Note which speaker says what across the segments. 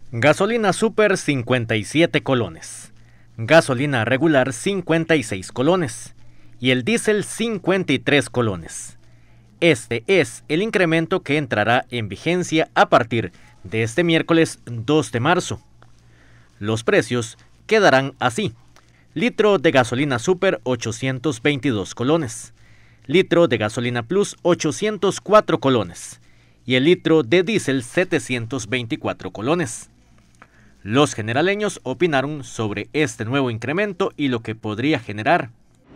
Speaker 1: Gasolina super 57 colones, gasolina regular 56 colones y el diésel 53 colones. Este es el incremento que entrará en vigencia a partir de este miércoles 2 de marzo. Los precios quedarán así: litro de gasolina super 822 colones, litro de gasolina plus 804 colones y el litro de diésel 724 colones. Los generaleños opinaron sobre este nuevo incremento y lo que podría generar.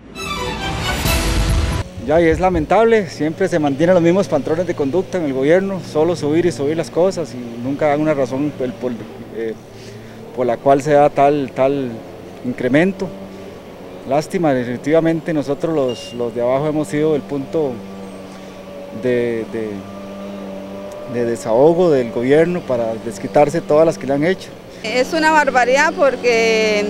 Speaker 2: Ya, y es lamentable, siempre se mantienen los mismos patrones de conducta en el gobierno, solo subir y subir las cosas y nunca dan una razón por la cual se da tal incremento. Lástima, definitivamente nosotros los de abajo hemos sido el punto de desahogo del gobierno para desquitarse todas las que le han hecho.
Speaker 3: Es una barbaridad porque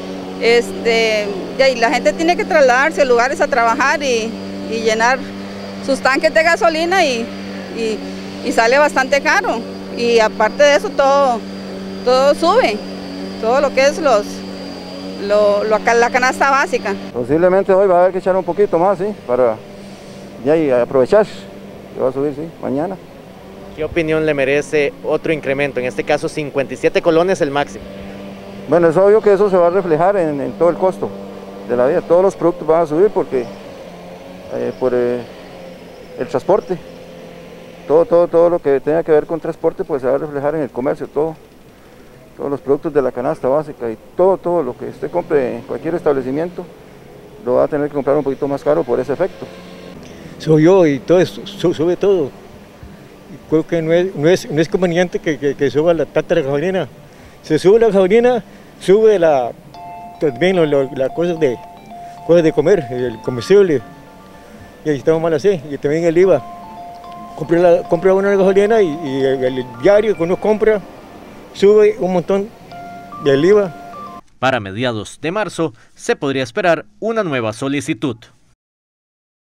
Speaker 3: la gente tiene que trasladarse a lugares a trabajar y llenar sus tanques de gasolina y sale bastante caro. Y aparte de eso todo sube, todo lo que es la canasta básica.
Speaker 4: Posiblemente hoy va a haber que echar un poquito más, ¿sí? Para aprovechar, que va a subir, sí, mañana.
Speaker 1: ¿Qué opinión le merece otro incremento? En este caso 57 colones el máximo.
Speaker 4: Bueno, es obvio que eso se va a reflejar en todo el costo de la vida. Todos los productos van a subir porque por el transporte, todo lo que tenga que ver con transporte pues se va a reflejar en el comercio, todos los productos de la canasta básica y todo lo que usted compre en cualquier establecimiento lo va a tener que comprar un poquito más caro por ese efecto.
Speaker 5: Subió y todo eso, sube todo. Creo que no es conveniente que suba la tasa de gasolina. Se sube la gasolina, sube también las cosas de comer, el comestible. Y ahí estamos mal así, y también el IVA. Compra una gasolina y el diario que uno compra sube un montón del IVA.
Speaker 1: Para mediados de marzo se podría esperar una nueva solicitud.